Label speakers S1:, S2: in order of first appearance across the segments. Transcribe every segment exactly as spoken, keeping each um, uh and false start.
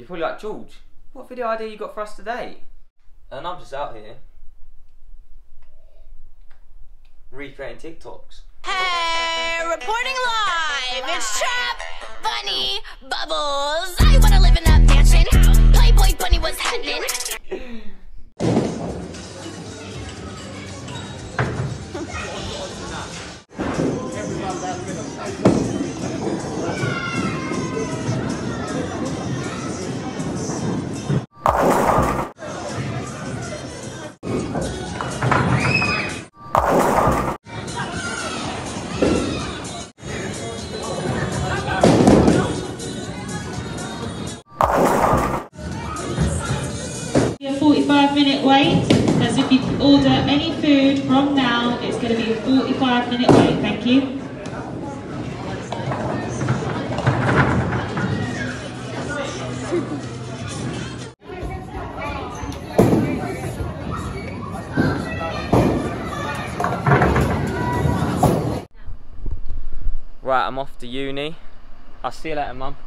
S1: You're probably like, George, what video idea you got for us today? And I'm just out here recreating TikToks.
S2: Hey, reporting live, it's Trap Bunny Bubbles. I wanna live in that mansion. Playboy Bunny was happening.
S3: A forty-five minute wait, as if you order any food from now, it's going to be a forty-five minute wait, thank you.
S1: Right, I'm off to uni. I'll see you later, Mum.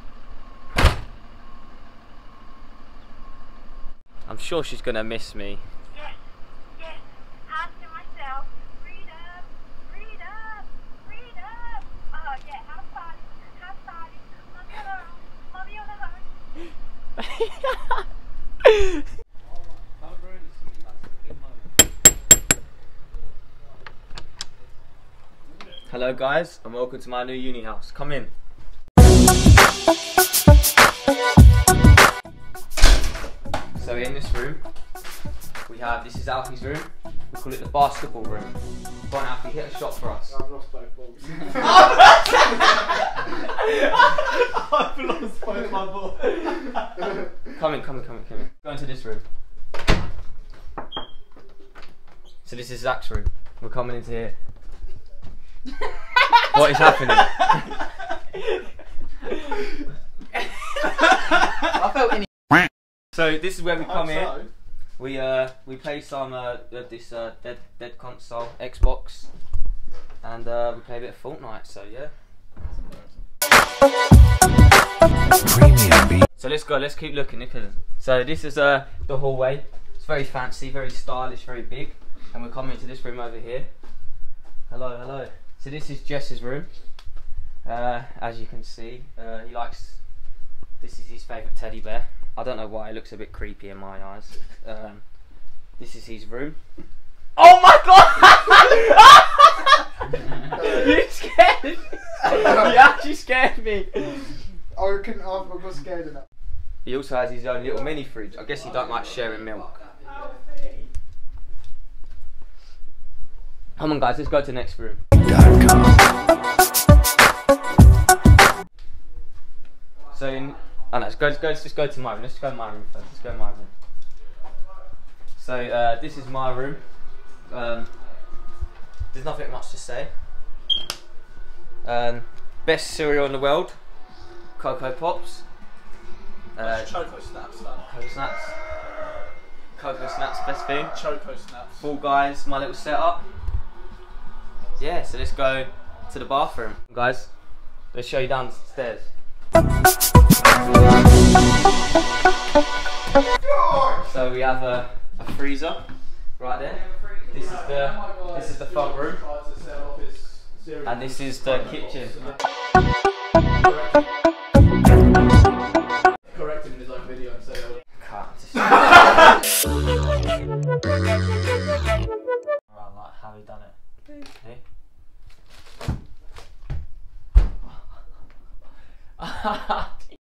S1: I'm sure she's gonna miss me.
S4: Yes, yes, half to myself. Freedom, freedom, freedom. Oh yeah, have fun, have fun. Mommy on the home, mommy on the home.
S1: Hello guys, and welcome to my new uni house. Come in. So in this room, we have, this is Alfie's room, we call it the basketball room. Go on Alfie, hit a shot for us.
S5: I've lost both balls. I've lost both my balls.
S1: Come in, come in, come in, come in. Go into this room. So this is Zach's room. We're coming into here. What is happening?
S5: I felt any.
S1: So this is where we come
S5: Oh,
S1: here.
S5: so?
S1: We uh we play some uh this uh Dead Dead console Xbox, and uh, we play a bit of Fortnite. So yeah. So let's go. Let's keep looking. Look at them. So this is uh the hallway. It's very fancy, very stylish, very big, and we're coming into this room over here. Hello, hello. So this is Jess's room. Uh, as you can see, uh, he likes. This is his favourite teddy bear. I don't know why, it looks a bit creepy in my eyes. Um, this is his room. Oh my god! You scared me! You actually scared me!
S5: I couldn't. I was scared enough.
S1: He also has his own little mini fridge. I guess he don't like sharing milk. Come on guys, let's go to the next room. So in, oh no, let's go, let's go, let's just go to my room. Let's go to my room first. Let's go to my room. So uh, this is my room. Um, there's nothing much to say. Um, best cereal in the world, Cocoa Pops. Uh,
S5: Choco snaps, man.
S1: Cocoa Snaps. Cocoa Snaps, best thing.
S5: Choco snaps.
S1: Fall Guys, my little setup. Yeah, so let's go to the bathroom. Guys, let's show you downstairs. So we have a, a freezer right there. This is the this is the front room, and this is the kitchen.
S5: Correct him in his own video and say,
S1: Cut. Right, like how he done it. Hey.